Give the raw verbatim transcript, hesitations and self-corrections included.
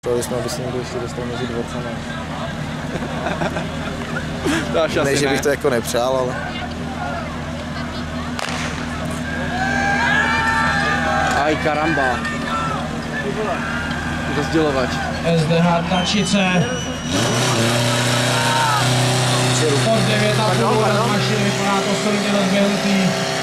Chtěli jsme, aby se někdo ještě dostal mezi dvorcama. Ne, že bych ne. to jako nepřál, ale... Aj karamba. Rozdělovač. S D H tlačice. Pod devět a půl mašiny vypadá to solidně rozběhnutý.